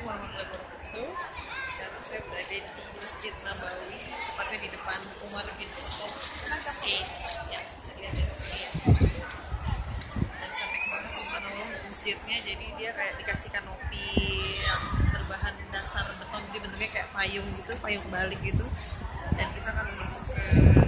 warahmatullahi wabarakatuh. Sekarang saya berada di Masjid Nabawi, tepatnya di depan Umar bin Khattab. Ya, bisa lihat dari sini ya. Dan cantik banget subhanallah masjidnya. Jadi dia kayak dikasih kanopi yang berbahan dasar beton, jadi bentuknya kayak payung gitu, payung balik gitu. Dan kita akan masuk ke